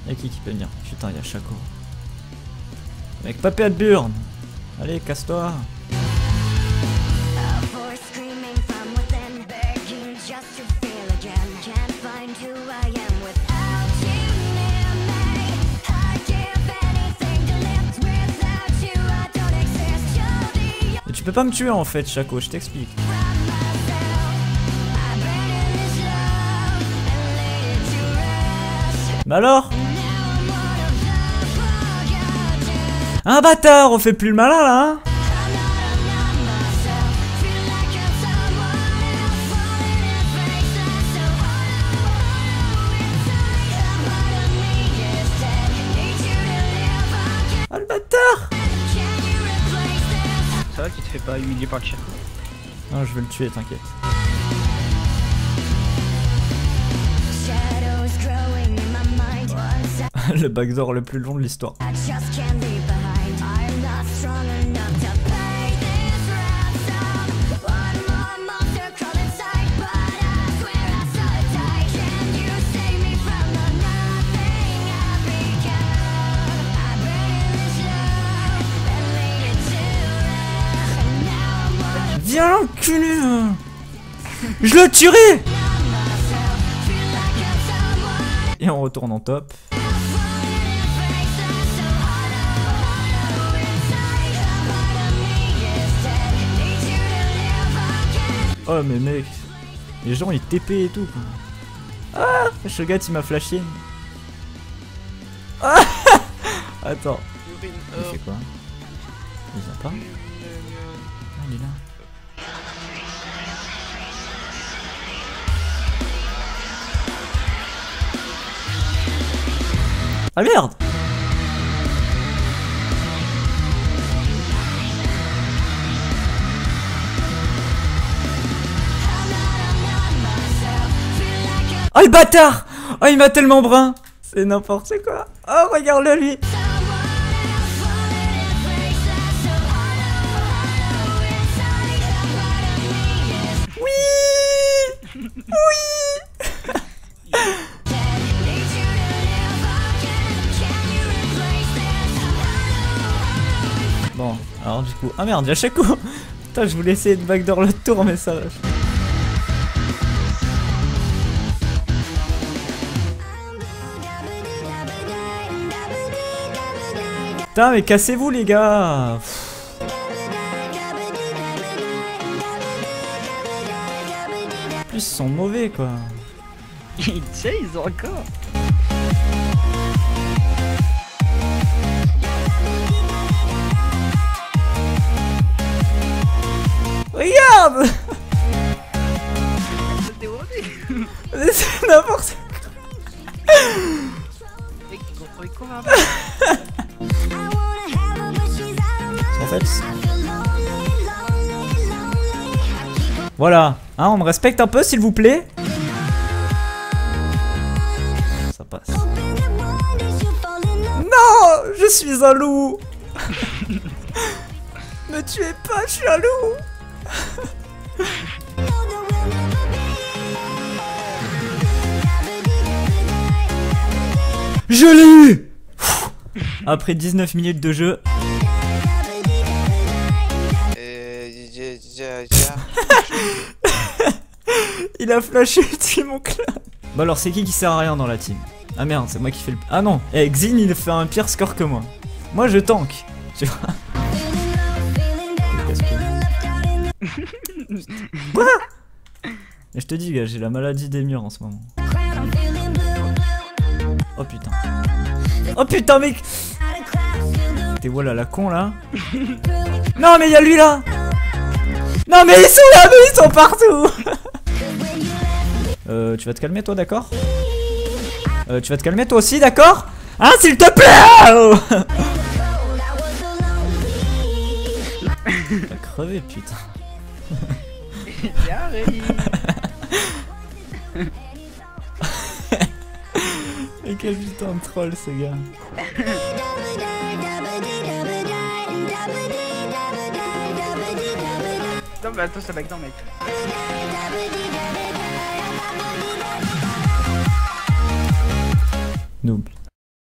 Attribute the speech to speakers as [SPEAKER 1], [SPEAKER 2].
[SPEAKER 1] Y'a qui peut venir? Putain, y'a Shaco. Mec, papé à burn. Allez, casse-toi. Et tu peux pas me tuer en fait, Shaco, je t'explique. Bah alors? Un bâtard, on fait plus le malin là, hein? Ah le bâtard!
[SPEAKER 2] Ça va, tu te fais pas humilier par le Shaco?
[SPEAKER 1] Non, je vais le tuer, t'inquiète. Le backdoor le plus long de l'histoire. Viens l'enculé! Je le tuerai! Et on retourne en top. Oh mais mec, les gens ils TP et tout quoi. Ah, Shogat il m'a flashé. Ah attends. Il fait quoi? Il vient pas? Ah il est là. Ah merde! Oh le bâtard! Oh il m'a tellement brun! C'est n'importe quoi! Oh regarde-le lui! Oui! Oui! Bon, alors du coup... Ah merde, y'a Shaco! Putain, je voulais essayer de backdoor le tour mais ça... Putain mais cassez-vous les gars. En plus ils sont mauvais quoi.
[SPEAKER 2] Tu sais, ils ont encore.
[SPEAKER 1] Regarde.
[SPEAKER 2] C'était horrible.
[SPEAKER 1] C'est n'importe quoi.
[SPEAKER 2] Mec, ils ont trouvé quoi là?
[SPEAKER 1] En fait... Voilà, hein, on me respecte un peu s'il vous plaît. Ça passe. Non, je suis un loup. Me tuez pas, je suis un loup. Je l'ai eu. Après 19 minutes de jeu. Il a flashé ulti mon clan. Bah alors c'est qui sert à rien dans la team? Ah merde, c'est moi qui fais le... Ah non, eh, Xin il fait un pire score que moi. Moi je tank, tu vois. Quoi? Et je te dis gars, j'ai la maladie des murs en ce moment. Oh putain. Oh putain mec. T'es voilà la con là. Non mais y'a lui là. Non mais ils sont là, mais ils sont partout. Tu vas te calmer toi, d'accord? Tu vas te calmer toi aussi, d'accord? Hein, s'il te plaît. Oh. T'as crevé putain. Mais quel putain de troll ce gars.
[SPEAKER 2] Non mais attends, ça back down mec.
[SPEAKER 1] Noob.